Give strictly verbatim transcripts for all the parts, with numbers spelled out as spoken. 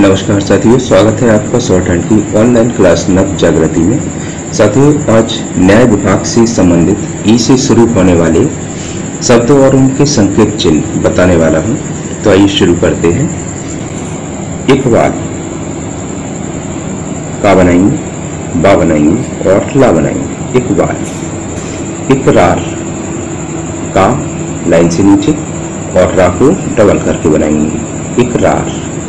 नमस्कार साथियों, स्वागत है आपका शॉर्ट हैंड की ऑनलाइन क्लास नव जागृति में। साथियों, आज न्याय विभाग से संबंधित ई से शुरू होने वाले शब्दों और उनके संकेत चिन्ह बताने वाला हूं। तो आइए शुरू करते हैं। इकबाल का बनाएंगे, बा बनाएंगे और ला बनाएंगे। इकबाल। इकरार का लाइन से नीचे और रा को डबल करके बनाएंगे। इकरार।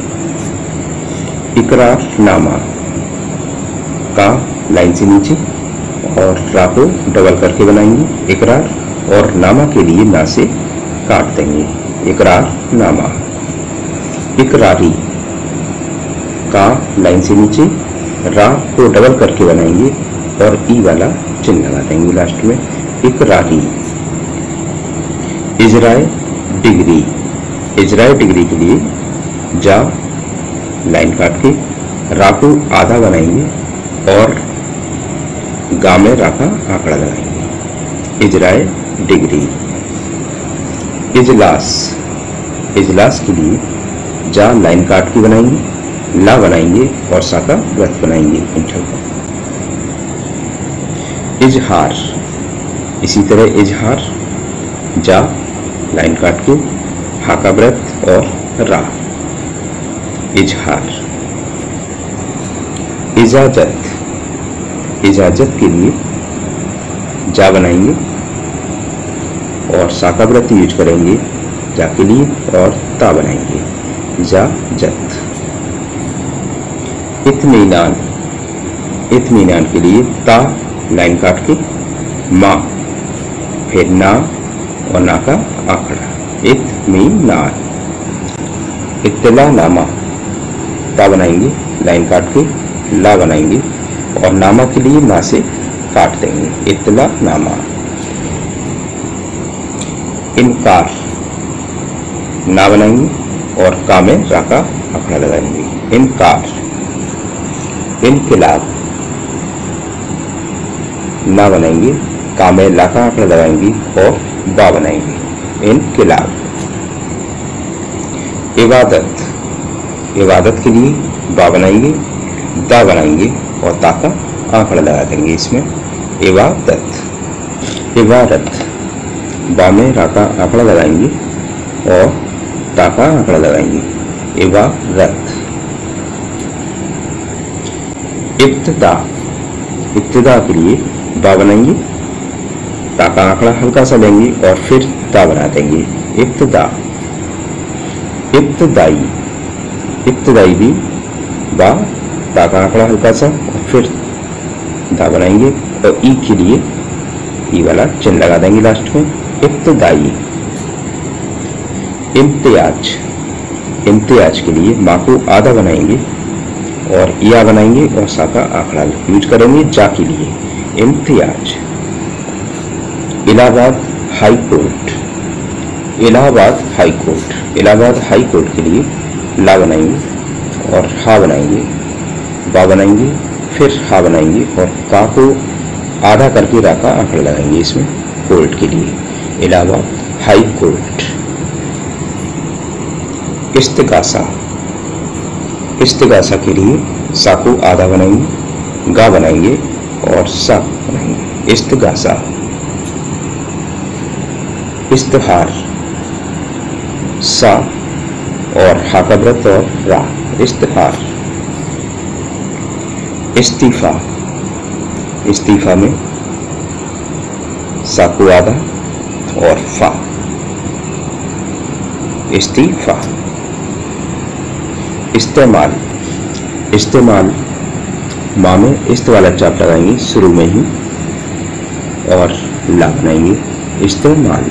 इकरारनामा का लाइन से नीचे और रा को डबल करके बनाएंगे। इकरार और नामा के लिए ना से काट देंगे। इकरारनामा। इकरारी का लाइन से नीचे रा को डबल करके बनाएंगे और ई वाला चिन्ह लगा देंगे लास्ट में। इकरारी। इजराय डिग्री। इजराय डिग्री के लिए जा लाइन काट के रा को आधा बनाएंगे और गा में रा का आंकड़ा लगाएंगे। इजराय डिग्री। इजलास। इजलास के लिए जा लाइन काट के बनाएंगे, ला बनाएंगे और सा का व्रत बनाएंगे। इजहार। इसी तरह इजहार जा लाइन काट के हा का व्रत और रा। इजहार। इजाजत। इजाजत के लिए जा बनाएंगे और सा का व्रत यूज करेंगे जा के लिए और ता बनाएंगे। इजाजत। इत्मीनान। इत्मीनान के लिए ता लाइन काट के माँ फिर ना और ना का आंकड़ा। इत्मीनान। इत्तलानामा ता बनाएंगे, लाइन काट के ला बनाएंगे और नामा के लिए ना से काट देंगे। इत्तलानामा। इनकार ना बनाएंगे और का में रा का आंकड़ा लगाएंगे। इनकार। इनकिलाब ना बनाएंगे, का में ला का आंकड़ा लगाएंगे और बा बनाएंगे। इनकिलाब। इबादत। इबादत के लिए बा बनाएंगे, दा बनाएंगे और ता का आंकड़ा लगा देंगे इसमें। इबादत। इबारत। बा में रा का आंकड़ा लगाएंगे और ता का आंकड़ा लगाएंगे। इबारत। इब्तिदा। इब्तिदा के लिए बा बनाएंगे, ता का आंकड़ा हल्का सा लेंगे और फिर दा बना देंगे। इब्तिदा। इब्तदाई। इब्तदाई भी बा ता का आंकड़ा हल्का सा और फिर दा बनाएंगे और ई के लिए ई वाला चिन्ह लगा देंगे लास्ट में। इब्तदाई। इम्तियाज। इम्तियाज के लिए माँ को आधा बनाएंगे और या बनाएंगे और सा का आंकड़ा यूज करेंगे जा के लिए। इम्तियाज। Allahabad high court. Allahabad high court. Allahabad high court के लिए ला बनाएंगे और हा बनाएंगे, बा बनाएंगे फिर हा बनाएंगे और का को आधा करके रा का आंकड़ा लगाएंगे इसमें कोर्ट के लिए। Allahabad high court. इस्तिगासा। इस्तिगासा के लिए सा को आधा बनाएंगे, गा बनाएंगे और सा बनाएंगे। इस्तिगासा। इस्तिहार। सा और हा का व्रत और रा। इस्तिहार। इस्तीफा। इस्तीफा में सा को आधा और फा। इस्तीफा। इस्तेमाल। इस्तेमाल माँ में इस्त वाला चाप लगाएंगे शुरू में ही और ला बनाएंगे। इस्तेमाल।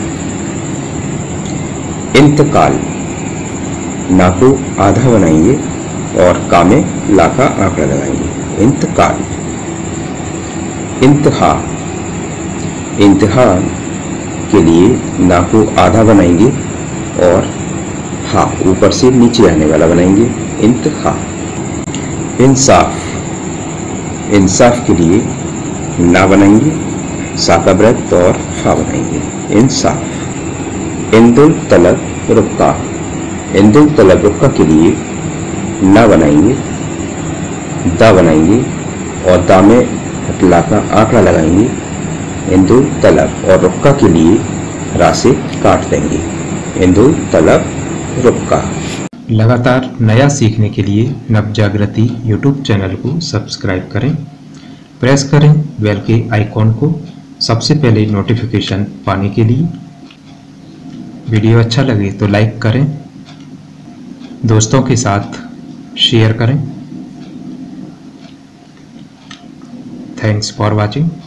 इंतकाल। ना को आधा बनाएंगे और का में ला का आंकड़ा लगाएंगे। इंतकाल। इंतहा। इंतहा के लिए ना को आधा बनाएंगे और हा ऊपर से नीचे आने वाला बनाएंगे। इंतहा। इंसाफ। इंसाफ के लिए ना बनाएंगे, सा का व्रत और फा बनाएंगे। इंसाफ। इंदुल तलब रुक्का। इंदुल तलब रुक्का के लिए ना बनाएंगे, दा बनाएंगे और दा में हटला का आंकड़ा लगाएंगे। इंदु तलब और रुक्का के लिए रा से काट देंगे। इंदु तलब रुक्का। लगातार नया सीखने के लिए नवजागृति यूट्यूब चैनल को सब्सक्राइब करें, प्रेस करें बेल के आइकॉन को सबसे पहले नोटिफिकेशन पाने के लिए। वीडियो अच्छा लगे तो लाइक करें, दोस्तों के साथ शेयर करें। Thanks for watching.